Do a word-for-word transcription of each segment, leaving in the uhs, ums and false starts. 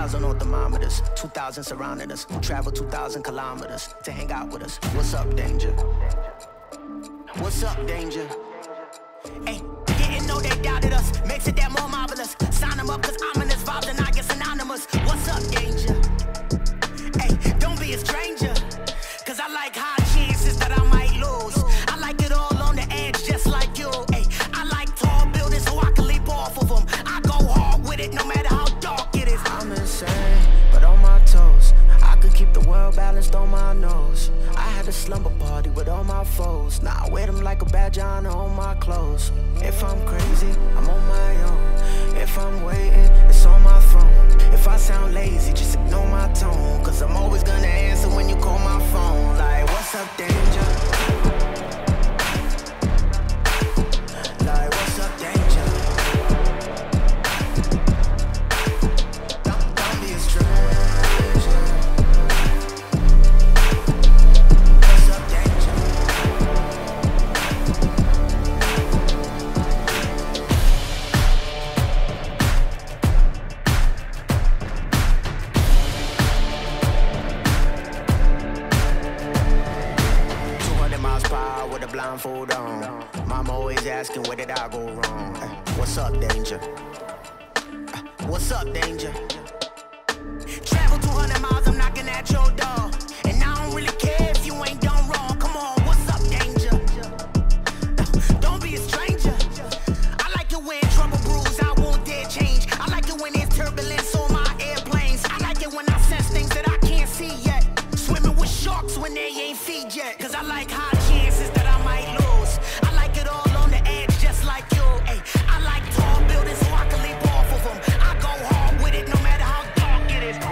thousand on thermometers, two thousand surrounding us. Travel two thousand kilometers to hang out with us. What's up, danger? What's up, danger? Hey, didn't know they doubted us. Makes it that more marvelous. Sign them up, cause ominous vibes and I get synonymous. What's up, danger? Hey, don't be a stranger. Cause I like high chances that I might lose. I like it all on the edge, just like you. Hey, I like tall buildings so I can leap off of them. I go hard with it, no matter how dark it is. I'm insane, but on my toes. I could keep the world balanced on my nose. I had a slumber party with all my foes. Now I wear them like a badge of honor on my clothes. If I'm crazy, I'm on my own. If I'm waiting, it's on my throne. If I sound lazy, just ignore my tone. Cause I'm always gonna answer when you call my phone. Like, what's up, danger? Like, what's up, danger? Don't, don't be a stranger. What's up, danger? two hundred miles per hour with a blindfold on. Mama always asking, where did I go wrong? Uh, what's up, danger? Uh, what's up, danger? Travel two hundred miles, I'm knocking at your door. And I don't really care if you ain't done wrong. Come on, what's up, danger? Uh, don't be a stranger. I like it when trouble brews, I won't dare change. I like it when there's turbulence on my airplanes. I like it when I sense things that I can't see yet. Swimming with sharks when they ain't feed yet. Cause I like high chances that I might lose. I like it all on the edge, just like you. Ay, I like tall buildings so I can leap off of them. I go hard with it, no matter how dark it is.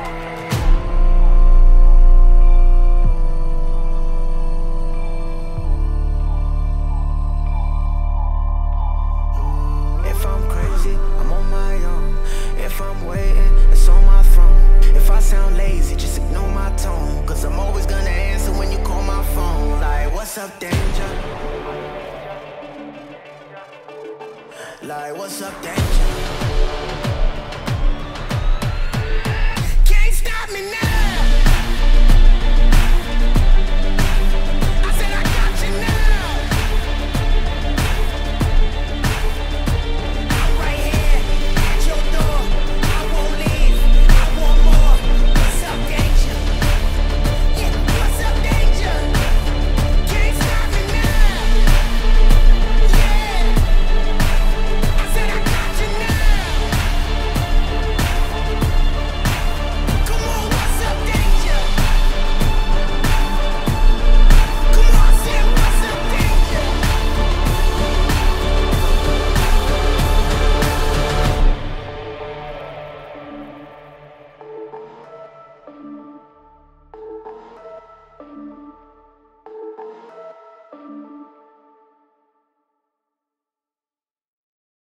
If I'm crazy, I'm on my own. If I'm waiting, it's on my throne. If I sound lazy, just ignore my tone. Cause I'm always gonna answer when you call my phone. Like, what's up, danger? Like, what's up, danger?